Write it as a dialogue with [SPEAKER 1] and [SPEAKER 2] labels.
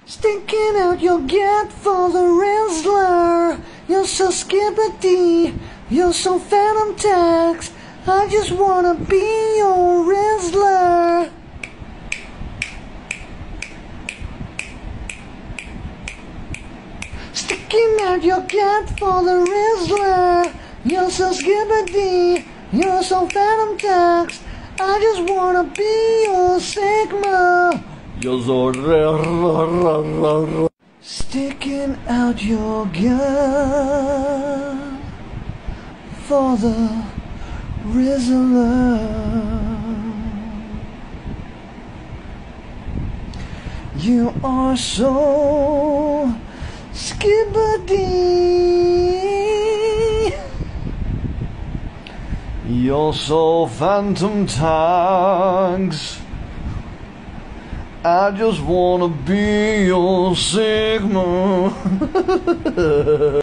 [SPEAKER 1] Sticking out your gut for the rizzler. You're so skippity, you're so phantom tax. I just wanna be your rizzler. Sticking out your gut for the rizzler. You're so skippity, you're so phantom tax. I just wanna be your sigma. You're so sticking out your gun for the rizzler. You are so skibbity. You're so phantom tags. I just wanna be your sigma.